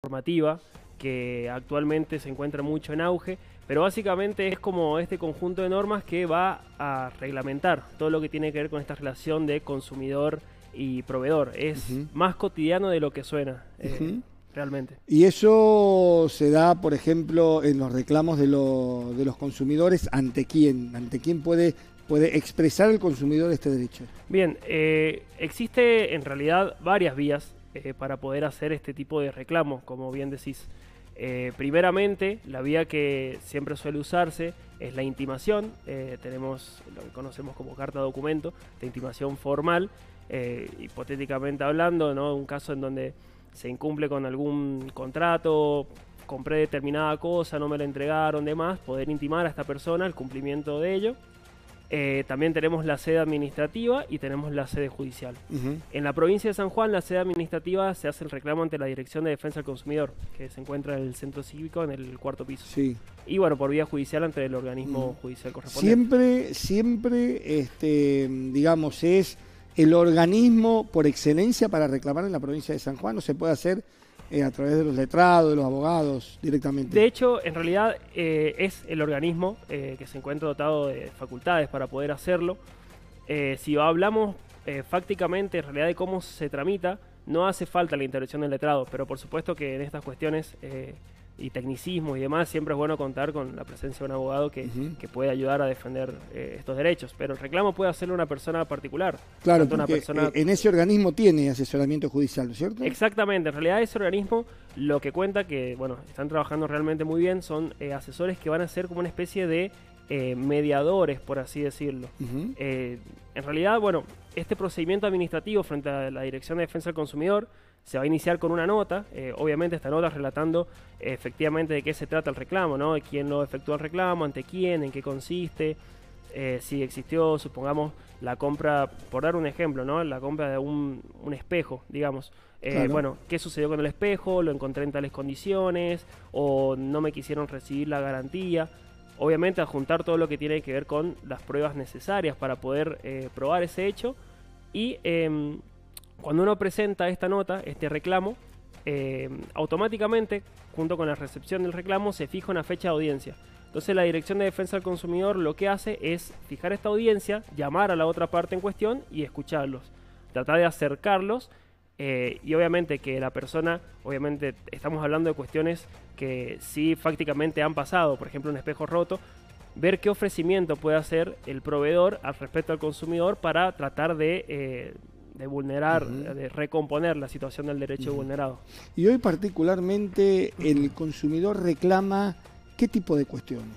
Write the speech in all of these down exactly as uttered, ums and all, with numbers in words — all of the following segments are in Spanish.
normativa que actualmente se encuentra mucho en auge, pero básicamente es como este conjunto de normas que va a reglamentar todo lo que tiene que ver con esta relación de consumidor y proveedor. Es uh-huh. más cotidiano de lo que suena, eh, uh-huh. realmente. Y eso se da, por ejemplo, en los reclamos de, lo, de los consumidores. ¿Ante quién? ¿Ante quién puede, puede expresar el consumidor este derecho? Bien, eh, existe en realidad varias vías eh, para poder hacer este tipo de reclamos, como bien decís. Eh, primeramente, la vía que siempre suele usarse es la intimación. Eh, tenemos lo que conocemos como carta documento de intimación formal, eh, hipotéticamente hablando, ¿no? Un caso en donde se incumple con algún contrato, compré determinada cosa, no me la entregaron, demás, poder intimar a esta persona el cumplimiento de ello. Eh, también tenemos la sede administrativa y tenemos la sede judicial. Uh-huh. En la provincia de San Juan, la sede administrativa se hace el reclamo ante la Dirección de Defensa del Consumidor, que se encuentra en el centro cívico en el cuarto piso. Sí. Y bueno, por vía judicial ante el organismo uh-huh. judicial correspondiente. Siempre, siempre, este, digamos, es el organismo por excelencia para reclamar en la provincia de San Juan. ¿No se puede hacer Eh, a través de los letrados, de los abogados, directamente? De hecho, en realidad eh, es el organismo eh, que se encuentra dotado de facultades para poder hacerlo. Eh, si hablamos eh, fácticamente en realidad de cómo se tramita, no hace falta la intervención del letrado, pero por supuesto que en estas cuestiones eh, y tecnicismo y demás, siempre es bueno contar con la presencia de un abogado que, uh-huh. que puede ayudar a defender eh, estos derechos. Pero el reclamo puede hacerlo una persona particular. Claro, porque una persona... en ese organismo tiene asesoramiento judicial, ¿no es cierto? Exactamente, en realidad ese organismo lo que cuenta que, bueno, están trabajando realmente muy bien, son eh, asesores que van a ser como una especie de eh, mediadores, por así decirlo. Uh-huh. Eh, en realidad, bueno, este procedimiento administrativo frente a la Dirección de Defensa del Consumidor se va a iniciar con una nota, eh, obviamente esta nota relatando eh, efectivamente de qué se trata el reclamo, ¿no? De quién lo efectuó el reclamo, ante quién, en qué consiste, eh, si existió, supongamos, la compra, por dar un ejemplo, ¿no? La compra de un, un espejo, digamos. Eh, claro. Bueno, ¿qué sucedió con el espejo? Lo encontré en tales condiciones, o no me quisieron recibir la garantía. Obviamente adjuntar todo lo que tiene que ver con las pruebas necesarias para poder eh, probar ese hecho. Y eh, cuando uno presenta esta nota, este reclamo, eh, automáticamente, junto con la recepción del reclamo, se fija una fecha de audiencia. Entonces la Dirección de Defensa del Consumidor lo que hace es fijar esta audiencia, llamar a la otra parte en cuestión y escucharlos. Tratar de acercarlos eh, y obviamente que la persona, obviamente estamos hablando de cuestiones que sí fácticamente han pasado, por ejemplo un espejo roto, ver qué ofrecimiento puede hacer el proveedor al respecto al consumidor para tratar de... Eh, de vulnerar, uh-huh. de recomponer la situación del derecho uh-huh. vulnerado. Y hoy particularmente el consumidor reclama ¿qué tipo de cuestiones?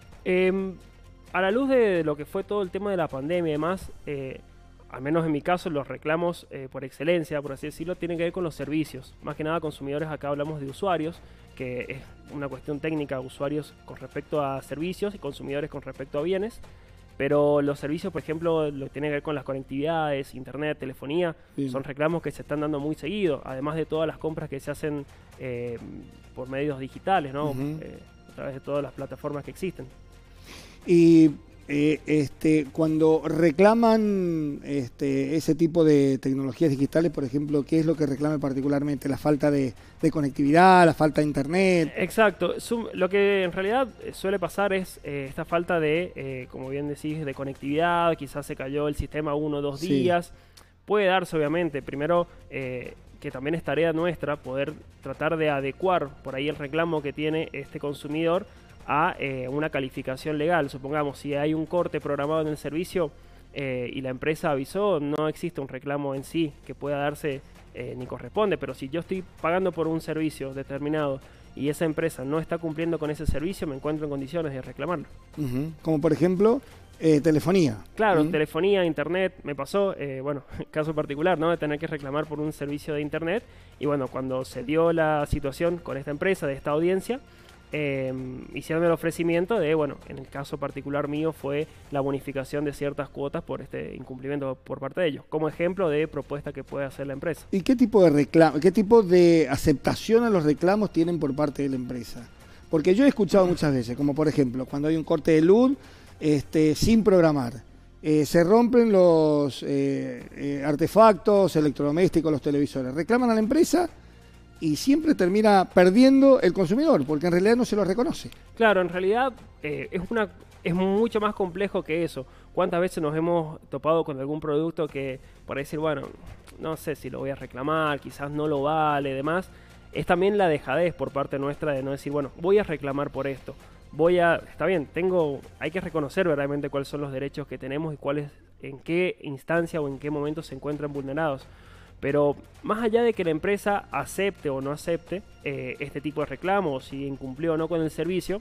Eh, a la luz de lo que fue todo el tema de la pandemia y demás, eh, al menos en mi caso los reclamos eh, por excelencia, por así decirlo, tienen que ver con los servicios. Más que nada consumidores, acá hablamos de usuarios, que es una cuestión técnica, usuarios con respecto a servicios y consumidores con respecto a bienes. Pero los servicios, por ejemplo, lo que tiene que ver con las conectividades, internet, telefonía, sí. son reclamos que se están dando muy seguido, además de todas las compras que se hacen eh, por medios digitales, ¿no? Uh-huh. eh, a través de todas las plataformas que existen. Y eh, este, cuando reclaman este, ese tipo de tecnologías digitales, por ejemplo, ¿qué es lo que reclaman particularmente? ¿La falta de, de conectividad, la falta de internet? Exacto. Sum, lo que en realidad suele pasar es eh, esta falta de, eh, como bien decís, de conectividad, quizás se cayó el sistema uno o dos sí. días. Puede darse, obviamente, primero... Eh, que también es tarea nuestra poder tratar de adecuar por ahí el reclamo que tiene este consumidor a eh, una calificación legal. Supongamos, si hay un corte programado en el servicio eh, y la empresa avisó, no existe un reclamo en sí que pueda darse eh, ni corresponde, pero si yo estoy pagando por un servicio determinado y esa empresa no está cumpliendo con ese servicio, me encuentro en condiciones de reclamarlo. Uh-huh. Como por ejemplo... Eh, telefonía. Claro, ¿Mm? telefonía, internet, me pasó, eh, bueno, caso particular, ¿no? De tener que reclamar por un servicio de internet. Y bueno, cuando se dio la situación con esta empresa, de esta audiencia, eh, hicieron el ofrecimiento de, bueno, en el caso particular mío fue la bonificación de ciertas cuotas por este incumplimiento por parte de ellos, como ejemplo de propuesta que puede hacer la empresa. ¿Y qué tipo de reclamo, qué tipo de aceptación a los reclamos tienen por parte de la empresa? Porque yo he escuchado muchas veces, como por ejemplo, cuando hay un corte de luz, Este, sin programar. Eh, se rompen los eh, eh, artefactos electrodomésticos, los televisores. Reclaman a la empresa y siempre termina perdiendo el consumidor, porque en realidad no se lo reconoce. Claro, en realidad eh, es, una, es mucho más complejo que eso. ¿Cuántas veces nos hemos topado con algún producto que, por decir, bueno, no sé si lo voy a reclamar, quizás no lo vale, demás? Es también la dejadez por parte nuestra de no decir, bueno, voy a reclamar por esto. Voy a, está bien, tengo, hay que reconocer verdaderamente cuáles son los derechos que tenemos y cuáles, en qué instancia o en qué momento se encuentran vulnerados. Pero más allá de que la empresa acepte o no acepte eh, este tipo de reclamos, si incumplió o no con el servicio,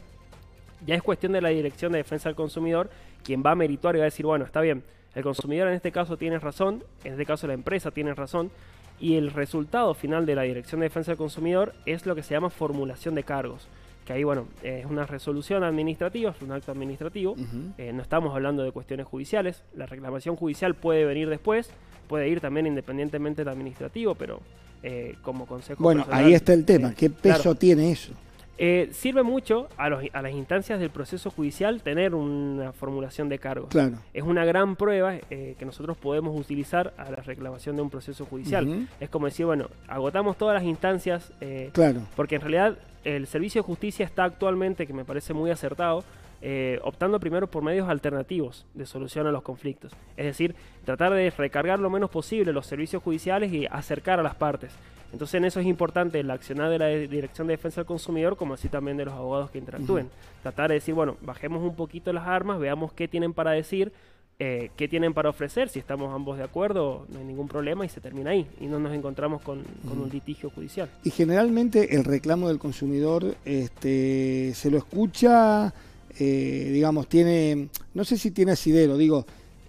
ya es cuestión de la Dirección de Defensa del Consumidor quien va a merituar y va a decir, bueno, está bien, el consumidor en este caso tiene razón, en este caso la empresa tiene razón, y el resultado final de la Dirección de Defensa del Consumidor es lo que se llama formulación de cargos. Que ahí, bueno, es una resolución administrativa, es un acto administrativo, uh-huh. eh, no estamos hablando de cuestiones judiciales, la reclamación judicial puede venir después, puede ir también independientemente del administrativo, pero eh, como consejo Bueno, personal, ahí está el tema, eh, ¿qué peso claro, tiene eso? Eh, sirve mucho a, los, a las instancias del proceso judicial tener una formulación de cargos. Claro. Es una gran prueba eh, que nosotros podemos utilizar a la reclamación de un proceso judicial. Uh-huh. Es como decir, bueno, agotamos todas las instancias, eh, claro. porque en realidad el Servicio de Justicia está actualmente, que me parece muy acertado, eh, optando primero por medios alternativos de solución a los conflictos. Es decir, tratar de recargar lo menos posible los servicios judiciales y acercar a las partes. Entonces en eso es importante el accionar de la Dirección de Defensa del Consumidor, como así también de los abogados que interactúen. Uh-huh. Tratar de decir, bueno, bajemos un poquito las armas, veamos qué tienen para decir, eh, qué tienen para ofrecer, si estamos ambos de acuerdo, no hay ningún problema y se termina ahí. Y no nos encontramos con, uh-huh. con un litigio judicial. Y generalmente el reclamo del consumidor este, se lo escucha, eh, digamos, tiene, no sé si tiene asidero, digo,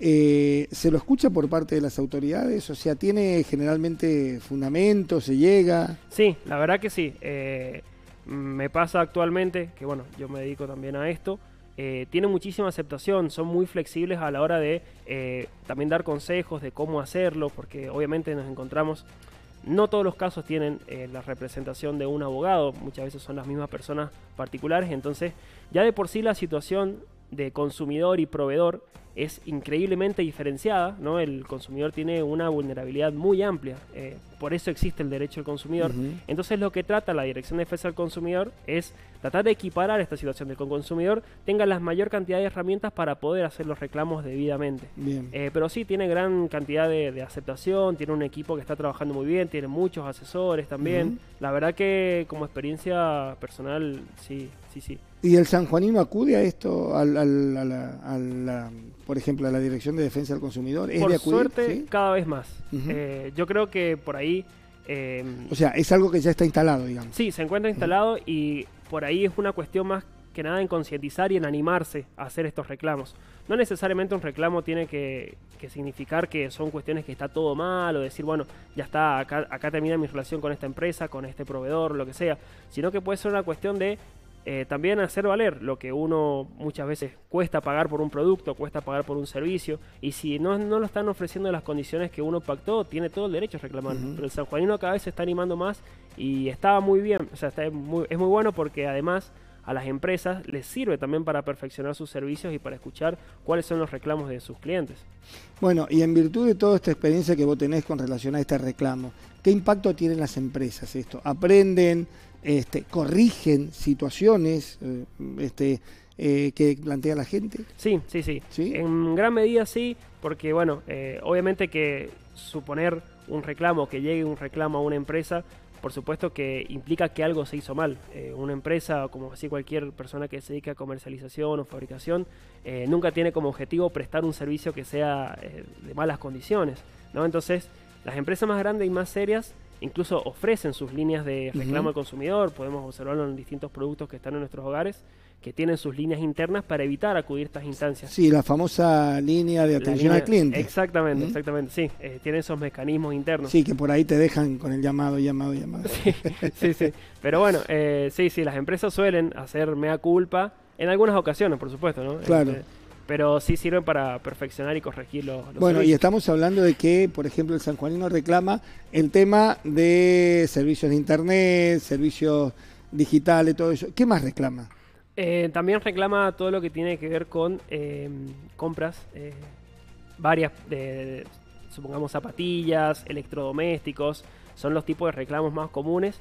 Eh, ¿se lo escucha por parte de las autoridades? O sea, ¿tiene generalmente fundamento? ¿Se llega? Sí, la verdad que sí. Eh, me pasa actualmente, que bueno, yo me dedico también a esto, eh, tiene muchísima aceptación, son muy flexibles a la hora de eh, también dar consejos de cómo hacerlo, porque obviamente nos encontramos, no todos los casos tienen eh, la representación de un abogado, muchas veces son las mismas personas particulares, entonces ya de por sí la situación de consumidor y proveedor es increíblemente diferenciada, ¿no? El consumidor tiene una vulnerabilidad muy amplia, eh, por eso existe el derecho del consumidor. Uh-huh. Entonces lo que trata la Dirección de Defensa del Consumidor es tratar de equiparar esta situación, de que el consumidor tenga la mayor cantidad de herramientas para poder hacer los reclamos debidamente. Bien. Eh, pero sí, tiene gran cantidad de, de aceptación, tiene un equipo que está trabajando muy bien, tiene muchos asesores también. Uh-huh. La verdad que como experiencia personal, sí, sí, sí. ¿Y el sanjuanino acude a esto, al, al, a la, a la, por ejemplo, a la Dirección de Defensa del Consumidor? ¿Es por de acudir? Suerte, ¿sí? Cada vez más. Uh-huh. eh, yo creo que por ahí... Eh, o sea, es algo que ya está instalado, digamos. Sí, se encuentra instalado uh-huh. y por ahí es una cuestión más que nada en concientizar y en animarse a hacer estos reclamos. No necesariamente un reclamo tiene que, que significar que son cuestiones que está todo mal o decir, bueno, ya está, acá, acá termina mi relación con esta empresa, con este proveedor, lo que sea, sino que puede ser una cuestión de Eh, también hacer valer lo que uno muchas veces cuesta pagar por un producto, cuesta pagar por un servicio, y si no, no lo están ofreciendo en las condiciones que uno pactó, tiene todo el derecho a reclamar. Uh-huh. Pero el sanjuanino cada vez se está animando más y está muy bien, o sea, está muy, es muy bueno porque además a las empresas les sirve también para perfeccionar sus servicios y para escuchar cuáles son los reclamos de sus clientes. Bueno, y en virtud de toda esta experiencia que vos tenés con relación a este reclamo, ¿qué impacto tienen las empresas esto? ¿Aprenden? Este, corrigen situaciones eh, este, eh, que plantea la gente? Sí, sí, sí, sí. En gran medida sí, porque bueno, eh, obviamente que suponer un reclamo, que llegue un reclamo a una empresa, por supuesto que implica que algo se hizo mal. Eh, una empresa, como así cualquier persona que se dedique a comercialización o fabricación, eh, nunca tiene como objetivo prestar un servicio que sea eh, de malas condiciones, ¿no? Entonces, las empresas más grandes y más serias incluso ofrecen sus líneas de reclamo uh-huh. al consumidor, podemos observarlo en distintos productos que están en nuestros hogares, que tienen sus líneas internas para evitar acudir a estas instancias. Sí, la famosa línea de atención línea, al cliente. Exactamente, uh-huh. exactamente, sí, eh, tienen esos mecanismos internos. Sí, que por ahí te dejan con el llamado, llamado, llamado. Sí, sí, sí, pero bueno, eh, sí, sí, las empresas suelen hacer mea culpa, en algunas ocasiones, por supuesto, ¿no? Claro. Este, pero sí sirven para perfeccionar y corregir los, los Bueno, servicios. Y estamos hablando de que, por ejemplo, el sanjuanino reclama el tema de servicios de internet, servicios digitales, todo eso. ¿Qué más reclama? Eh, también reclama todo lo que tiene que ver con eh, compras eh, varias, de, de, supongamos zapatillas, electrodomésticos, son los tipos de reclamos más comunes,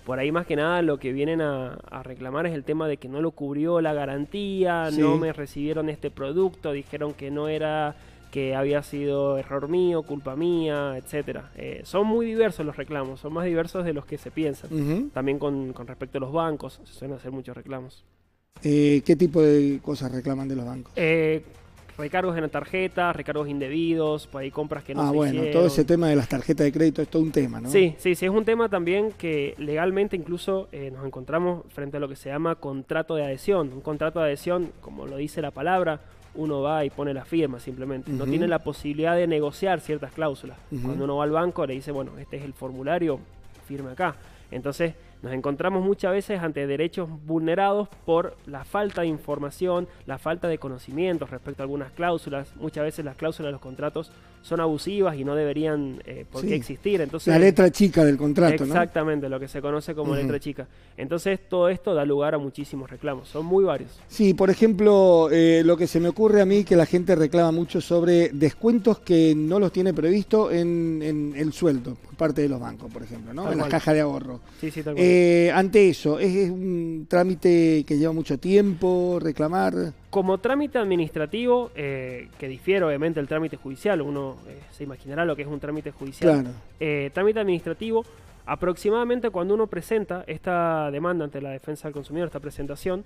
por ahí más que nada lo que vienen a, a reclamar es el tema de que no lo cubrió la garantía, Sí. no me recibieron este producto, dijeron que no era, que había sido error mío, culpa mía, etcétera. Eh, son muy diversos los reclamos, son más diversos de los que se piensan. Uh-huh. También con, con respecto a los bancos, se suelen hacer muchos reclamos. Eh, ¿Qué tipo de cosas reclaman de los bancos? Eh, recargos en la tarjeta, recargos indebidos, por ahí compras que no ah, se bueno, hicieron. todo ese tema de las tarjetas de crédito es todo un tema, ¿no? Sí, sí, sí, es un tema también que legalmente incluso eh, nos encontramos frente a lo que se llama contrato de adhesión. Un contrato de adhesión, como lo dice la palabra, uno va y pone la firma simplemente. No Uh-huh. tiene la posibilidad de negociar ciertas cláusulas. Uh-huh. Cuando uno va al banco le dice, bueno, este es el formulario, firme acá. Entonces nos encontramos muchas veces ante derechos vulnerados por la falta de información, la falta de conocimientos respecto a algunas cláusulas. Muchas veces las cláusulas de los contratos son abusivas y no deberían eh, por Sí. qué existir. Entonces, La letra chica del contrato, ¿no? exactamente, lo que se conoce como Uh-huh. letra chica. Entonces todo esto da lugar a muchísimos reclamos, son muy varios. Sí, por ejemplo, eh, lo que se me ocurre a mí que la gente reclama mucho sobre descuentos que no los tiene previsto en, en el sueldo por parte de los bancos, por ejemplo, ¿no? Tal En las cual. cajas de ahorro. Sí, sí, tal cual. Eh, ante eso, ¿es, es un trámite que lleva mucho tiempo reclamar? Como trámite administrativo, eh, que difiere obviamente del trámite judicial, uno eh, se imaginará lo que es un trámite judicial. Claro. Eh, trámite administrativo, aproximadamente cuando uno presenta esta demanda ante la defensa del consumidor, esta presentación,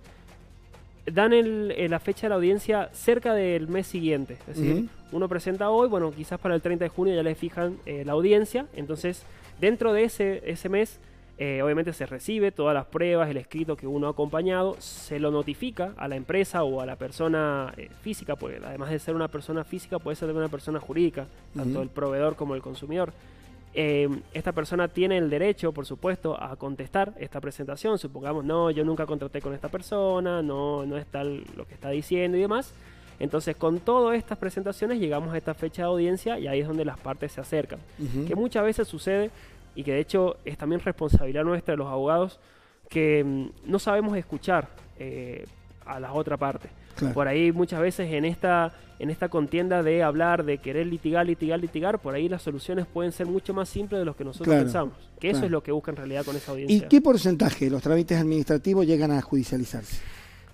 dan el, eh, la fecha de la audiencia cerca del mes siguiente. Es decir, Ujú. uno presenta hoy, bueno, quizás para el treinta de junio ya le fijan eh, la audiencia, entonces dentro de ese, ese mes, eh, obviamente se recibe todas las pruebas, el escrito que uno ha acompañado, se lo notifica a la empresa o a la persona eh, física, porque además de ser una persona física puede ser también una persona jurídica, tanto Ujú. el proveedor como el consumidor. Eh, esta persona tiene el derecho, por supuesto, a contestar esta presentación. Supongamos, no, yo nunca contraté con esta persona, no, no es tal lo que está diciendo y demás. Entonces, con todas estas presentaciones llegamos a esta fecha de audiencia y ahí es donde las partes se acercan. Ujú. Que muchas veces sucede y que de hecho es también responsabilidad nuestra de los abogados que mm, no sabemos escuchar eh, a la otra parte. Claro. Por ahí muchas veces en esta, en esta contienda de hablar, de querer litigar, litigar, litigar, por ahí las soluciones pueden ser mucho más simples de lo que nosotros Claro, pensamos. Que eso claro. es lo que busca en realidad con esa ¿Y audiencia. qué porcentaje de los trámites administrativos llegan a judicializarse?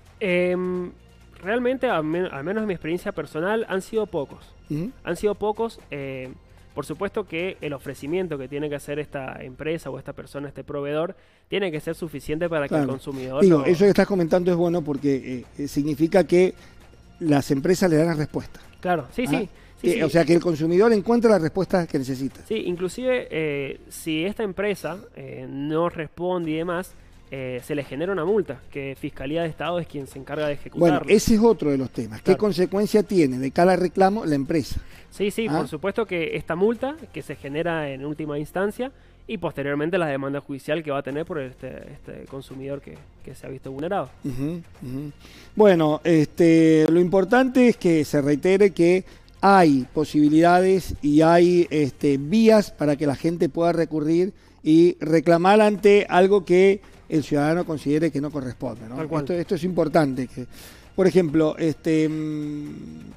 Em, realmente, al, men- al menos en mi experiencia personal, han sido pocos. Ujú. Han sido pocos. eh, por supuesto que el ofrecimiento que tiene que hacer esta empresa o esta persona, este proveedor, tiene que ser suficiente para que Claro. el consumidor... Digo, lo- eso que estás comentando es bueno porque eh, eh, significa que las empresas le dan la respuesta. Claro, sí, Ah, sí. sí, que- sí. O sea, que el consumidor encuentra la respuesta que necesita. Sí, inclusive eh, si esta empresa eh, no responde y demás, eh, se le genera una multa, que Fiscalía de Estado es quien se encarga de ejecutarla. Bueno, ese es otro de los temas. ¿Qué Claro. consecuencia tiene de cada reclamo la empresa? Sí, sí, Ah. por supuesto que esta multa que se genera en última instancia y posteriormente la demanda judicial que va a tener por este, este consumidor que, que se ha visto vulnerado. Ujú, ujú. Bueno, este, lo importante es que se reitere que hay posibilidades y hay este, vías para que la gente pueda recurrir y reclamar ante algo que el ciudadano considere que no corresponde, ¿no? Tal cual. Esto, esto es importante. Que, por ejemplo, este, mm,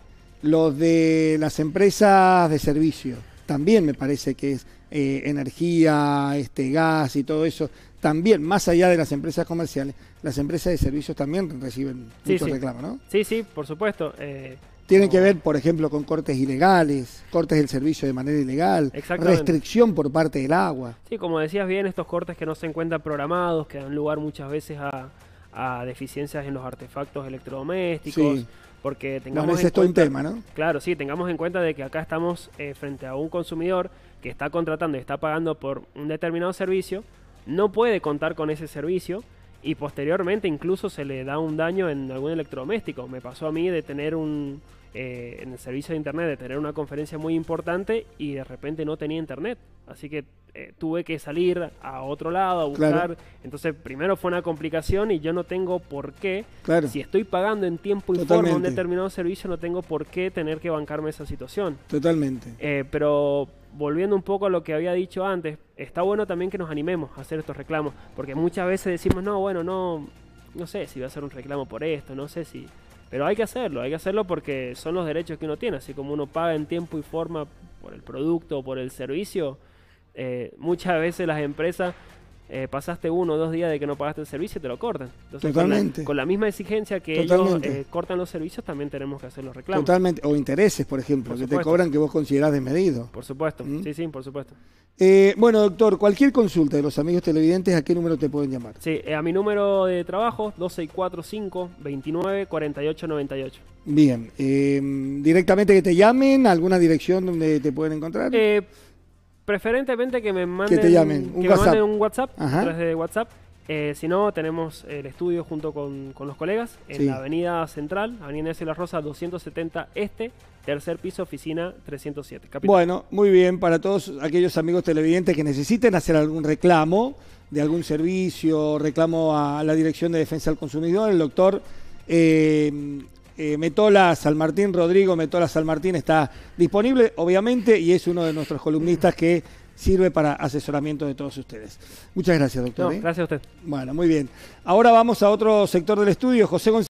los de las empresas de servicio, también me parece que es eh, energía, este, gas y todo eso, también, más allá de las empresas comerciales, las empresas de servicios también reciben Sí, muchos sí. reclamos, ¿no? Sí, sí, por supuesto. eh, Tienen como- que ver, por ejemplo, con cortes ilegales, cortes del servicio de manera ilegal, Exactamente. restricción por parte del agua. Sí, como decías bien, estos cortes que no se encuentran programados, que dan lugar muchas veces a, a deficiencias en los artefactos electrodomésticos, Sí. porque tengamos Bueno, ese en es todo un cuenta- tema, ¿no? Claro, sí, tengamos en cuenta de que acá estamos eh, frente a un consumidor que está contratando y está pagando por un determinado servicio, no puede contar con ese servicio y posteriormente incluso se le da un daño en algún electrodoméstico. Me pasó a mí de tener un, eh, en el servicio de internet, de tener una conferencia muy importante y de repente no tenía internet. Así que eh, tuve que salir a otro lado a buscar. Claro. Entonces primero fue una complicación y yo no tengo por qué. Claro, Si estoy pagando en tiempo y forma un Totalmente. determinado servicio, no tengo por qué tener que bancarme esa situación. totalmente. Eh, pero volviendo un poco a lo que había dicho antes, está bueno también que nos animemos a hacer estos reclamos, porque muchas veces decimos, no, bueno, no, no sé si voy a hacer un reclamo por esto, no sé si... Pero hay que hacerlo, hay que hacerlo porque son los derechos que uno tiene, así como uno paga en tiempo y forma por el producto o por el servicio, eh, muchas veces las empresas eh, pasaste uno o dos días de que no pagaste el servicio y te lo cortan. Entonces, Totalmente. Con la, con la misma exigencia que Totalmente. ellos eh, cortan los servicios, también tenemos que hacer los reclamos. Totalmente. O intereses, por ejemplo, Por que supuesto. te cobran que vos considerás desmedido. Por supuesto, ¿Mm? sí, sí, por supuesto. Eh, bueno, doctor, cualquier consulta de los amigos televidentes, ¿a qué número te pueden llamar? Sí, eh, a mi número de trabajo, dos seis cuatro cinco, veintinueve, cuarenta y ocho noventa y ocho. Bien. Eh, directamente que te llamen, ¿alguna dirección donde te pueden encontrar? Eh, preferentemente que me manden, Que te llamen, un que me WhatsApp. manden un WhatsApp, Ajá. a través de WhatsApp. Eh, si no, tenemos el estudio junto con, con los colegas en Sí. la avenida Central, avenida Nessie La Rosa doscientos setenta Este, tercer piso, oficina trescientos siete. Capital. Bueno, muy bien, para todos aquellos amigos televidentes que necesiten hacer algún reclamo de algún servicio, reclamo a la Dirección de Defensa del Consumidor, el doctor eh, eh, Metola San Martín, Rodrigo Metola San Martín está disponible, obviamente, y es uno de nuestros columnistas que sirve para asesoramiento de todos ustedes. Muchas gracias, doctor. No, ¿eh? gracias a usted. Bueno, muy bien. Ahora vamos a otro sector del estudio, José González.